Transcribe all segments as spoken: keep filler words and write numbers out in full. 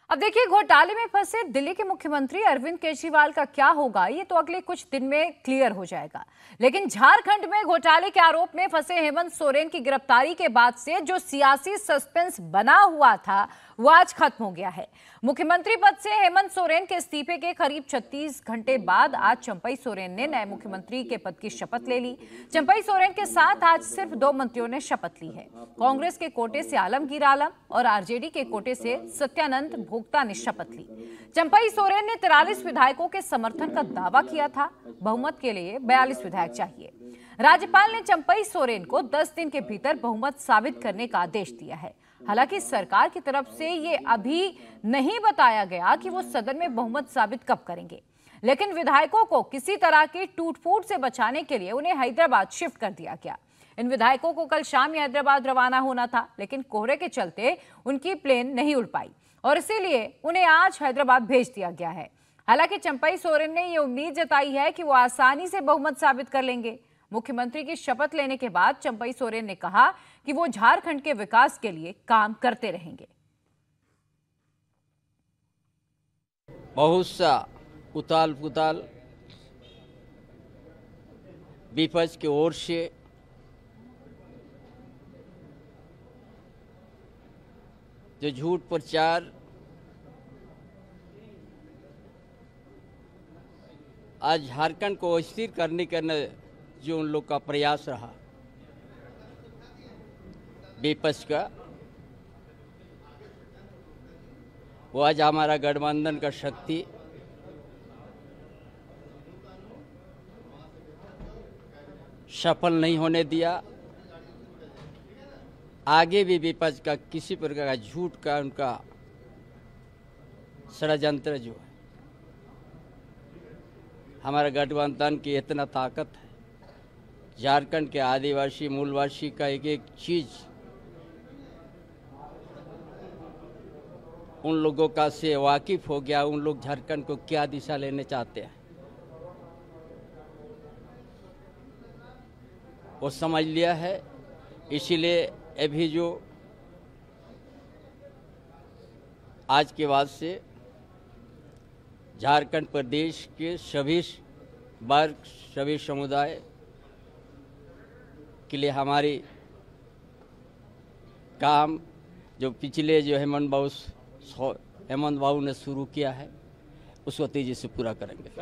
अब देखिए, घोटाले में फंसे दिल्ली के मुख्यमंत्री अरविंद केजरीवाल का क्या होगा ये तो अगले कुछ दिन में क्लियर हो जाएगा। लेकिन झारखंड में घोटाले के आरोप में फंसे हेमंत सोरेन की गिरफ्तारी के बाद से जो सियासी सस्पेंस बना हुआ था वो आज खत्म हो गया है। मुख्यमंत्री पद से हेमंत सोरेन के इस्तीफे के करीब छत्तीस घंटे बाद आज चंपई सोरेन ने नए मुख्यमंत्री के पद की शपथ ले ली। चंपई सोरेन के साथ आज सिर्फ दो मंत्रियों ने शपथ ली है। कांग्रेस के कोटे से आलमगीर आलम और आरजेडी के कोटे से सत्यानंद भोक्ता ने शपथ ली। चंपई सोरेन ने तिरालीस विधायकों के समर्थन का दावा किया था। बहुमत के लिए बयालीस विधायक चाहिए। राज्यपाल ने चंपई सोरेन को दस दिन के भीतर बहुमत साबित करने का आदेश दिया है। हालांकि सरकार की तरफ से ये अभी नहीं बताया गया कि वो सदन में बहुमत साबित कब करेंगे, लेकिन विधायकों को किसी तरह की टूट-फूट से बचाने के लिए उन्हें हैदराबाद शिफ्ट कर दिया गया। इन विधायकों को कल शाम ही हैदराबाद रवाना होना था, लेकिन कोहरे के चलते उनकी प्लेन नहीं उड़ पाई और इसीलिए उन्हें आज हैदराबाद भेज दिया गया है। हालांकि चंपई सोरेन ने ये उम्मीद जताई है कि वो आसानी से बहुमत साबित कर लेंगे। मुख्यमंत्री की शपथ लेने के बाद चंपई सोरेन ने कहा कि वो झारखंड के विकास के लिए काम करते रहेंगे। बहुत सा उताल पुताल विपक्ष की ओर से जो झूठ प्रचार आज झारखंड को अस्थिर करने का जो उन लोग का प्रयास रहा विपक्ष का, वो आज हमारा गठबंधन का शक्ति सफल नहीं होने दिया। आगे भी विपक्ष का किसी प्रकार का झूठ का उनका षड्यंत्र जो है, हमारा गठबंधन की इतना ताकत है। झारखंड के आदिवासी मूलवासी का एक एक चीज उन लोगों का से वाकिफ हो गया। उन लोग झारखंड को क्या दिशा लेने चाहते हैं वो समझ लिया है। इसीलिए अभी जो आज के बाद से झारखंड प्रदेश के सभी वर्ग सभी समुदाय के लिए हमारी काम जो पिछले जो हेमंत बाबू हेमंत बाबू ने शुरू किया है उसको तेजी से पूरा करेंगे।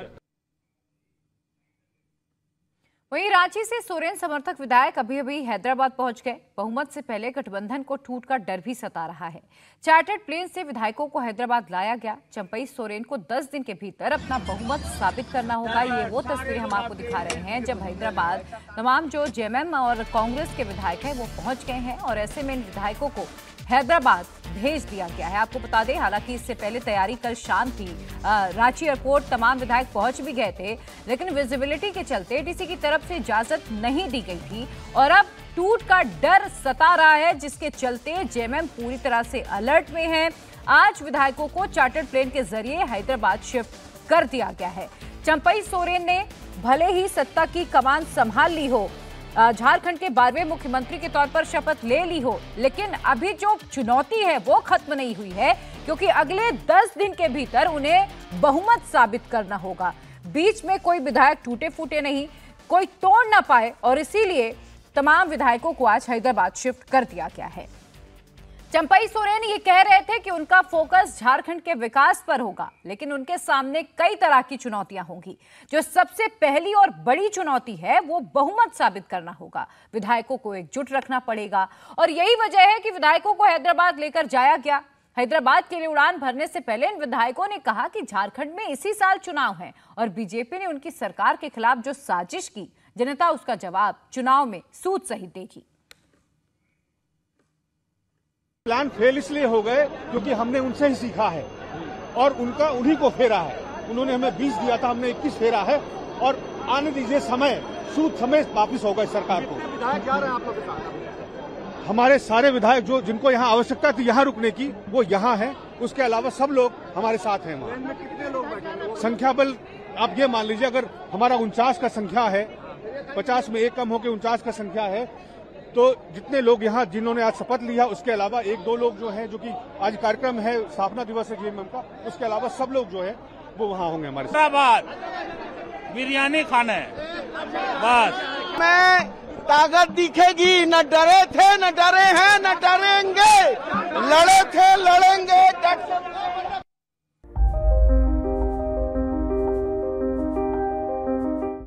वहीं रांची से सोरेन समर्थक विधायक अभी अभी हैदराबाद पहुंच गए। बहुमत से पहले गठबंधन को टूट का डर भी सता रहा है। चार्टर्ड प्लेन से विधायकों को हैदराबाद लाया गया। चंपई सोरेन को दस दिन के भीतर अपना बहुमत साबित करना होगा। ये वो तस्वीरें हम आपको दिखा रहे हैं जब हैदराबाद तमाम जो जेएमएम और कांग्रेस के विधायक हैं वो पहुंच गए हैं और ऐसे में इन विधायकों को हैदराबाद भेज दिया गया है। आपको बता दें, हालांकि इससे पहले तैयारी कल शाम थी। रांची एयरपोर्ट तमाम विधायक पहुंच भी गए थे, लेकिन विजिबिलिटी के चलते डीसी की तरफ से इजाजत नहीं दी गई थी और अब टूट का डर सता रहा है, जिसके चलते जेएमएम पूरी तरह से अलर्ट में है। आज विधायकों को चार्टर्ड प्लेन के जरिए हैदराबाद शिफ्ट कर दिया गया है। चंपई सोरेन ने भले ही सत्ता की कमान संभाल ली हो, झारखंड के बारहवें मुख्यमंत्री के तौर पर शपथ ले ली हो, लेकिन अभी जो चुनौती है वो खत्म नहीं हुई है, क्योंकि अगले दस दिन के भीतर उन्हें बहुमत साबित करना होगा। बीच में कोई विधायक टूटे फूटे नहीं, कोई तोड़ ना पाए और इसीलिए तमाम विधायकों को आज हैदराबाद शिफ्ट कर दिया गया है। चंपई सोरेन ये कह रहे थे कि उनका फोकस झारखंड के विकास पर होगा, लेकिन उनके सामने कई तरह की चुनौतियां होंगी। जो सबसे पहली और बड़ी चुनौती है वो बहुमत साबित करना होगा। विधायकों को एकजुट रखना पड़ेगा और यही वजह है कि विधायकों को हैदराबाद लेकर जाया गया। हैदराबाद के लिए उड़ान भरने से पहले इन विधायकों ने कहा कि झारखंड में इसी साल चुनाव है और बीजेपी ने उनकी सरकार के खिलाफ जो साजिश की, जनता उसका जवाब चुनाव में सूद सहित देगी। प्लान फेल इसलिए हो गए क्योंकि हमने उनसे ही सीखा है और उनका उन्हीं को फेरा है। उन्होंने हमें बीस दिया था, हमने इक्कीस फेरा है और आने दीजिए समय, सूद समय वापिस होगा इस सरकार को। विधायक क्या रहे हैं आप लोग के साथ? हमारे सारे विधायक जो जिनको यहाँ आवश्यकता थी यहाँ रुकने की वो यहाँ है। उसके अलावा सब लोग हमारे साथ हैं। ट्रेन में कितने लोग बैठे? संख्या बल आप ये मान लीजिए, अगर हमारा उनचास का संख्या है, पचास में एक कम होकर उनचास का संख्या है, तो जितने लोग यहाँ जिन्होंने आज शपथ लिया, उसके अलावा एक दो लोग जो हैं, जो कि आज कार्यक्रम है, स्थापना दिवस है जेएमएम का, उसके अलावा सब लोग जो है वो वहाँ होंगे हमारे साथ। बिरयानी खाना है बस। मैं ताकत दिखेगी, न डरे थे न डरे हैं न डरेंगे, लड़े थे लड़ेंगे, डट